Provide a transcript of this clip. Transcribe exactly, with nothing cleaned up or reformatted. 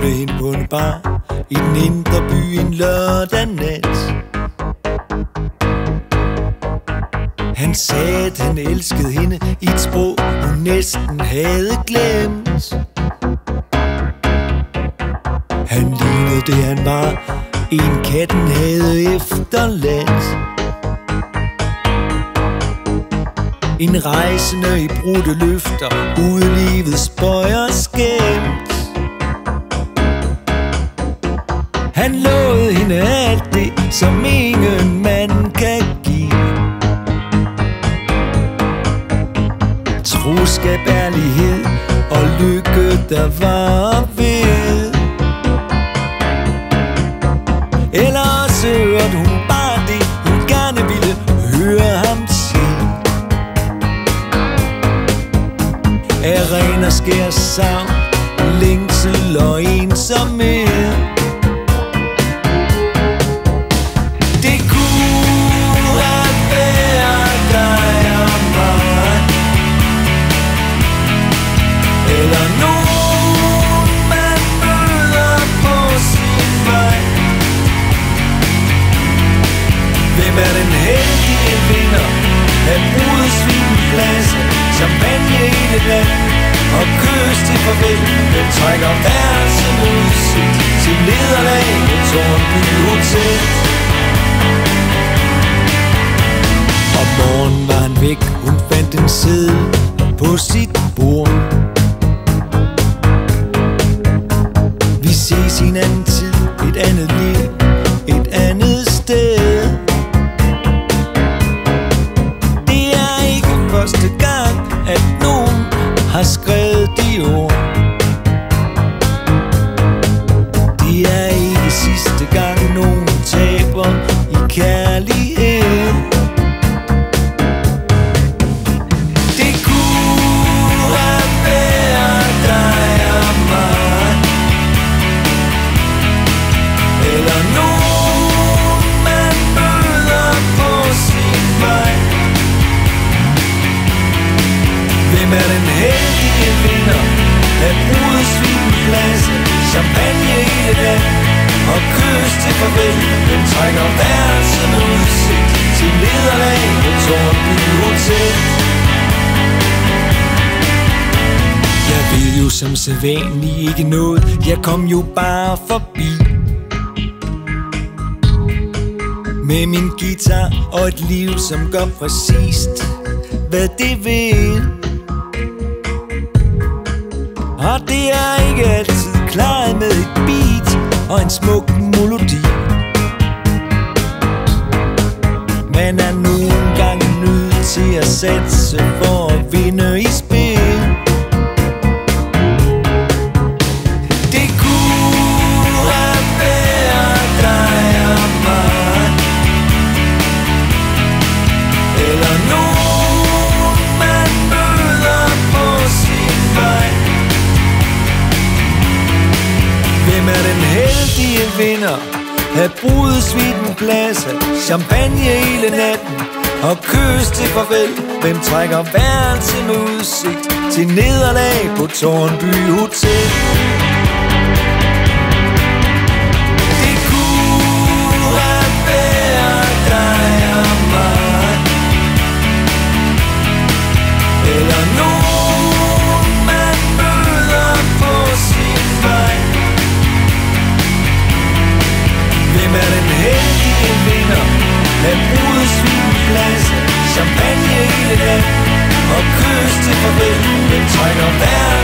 mødte hende på en bar i den indre by en lørdag nat. Han sagde, at han elskede hende i et sprog, hun næsten havde glemt. Han lignede det, han var, en katten havde efterladt. En rejsende i brudte løfter, ude livets bøjer skæmt. Han lovede hende alt det, som ingen mand kan give. Troskab, ærlighed og lykke, der var ved. Eller også hørte hun bare det, hun gerne ville høre ham sige. Af ren og skær savn, længsel og ensomhed. Det kunne have været dig og mig, eller nogen man møder på sin vej. Hvem er den heldige vinder af brudesvinpladsen, champagne i det land og kys til farvel? Den trækker værelse mod udsigt til nederlag på Tårnby Hotel. Om morgenen var han væk, hun fandt en seddel på sit bord. Vi ses i en anden tid, et andet liv, et andet sted. Det er ikke første gang, at nogen har skrevet de ord. Det er ikke sidste gang, nogen taber i kærlighed. Det kunne have været dig og mig, eller nogen man møder på sin vej. Hvem er den heldige vinder af brudesvinpladsen, champagne i det land og kys til farvel? Den trækker værelse med udsigt til nederlag på Tårnby Hotel. Jeg ved jo som sædvanlig ikke noget, jeg kom jo bare forbi med min guitar og et liv, som gør præcist hvad det vil. Og det er ikke altid klaret med et beat og en smuk melodi. Man er nogle gange nødt til at satse for at vinde i spil. Det kunne have været dig og mig, eller nogen man møder på sin vej. Hvem er den heldige vinder af brudesvinpladsen, champagne hele natten og kys til farvel? Hvem trækker værelse med udsigt til nederlag på Tårnby Hotel? Det kunne have været dig og mig, eller nogen man møder på sin vej. Hvem er den heldige vinder af brudesvinpladsen, champagne i det land og kys til farvel? Hvem trækker værelse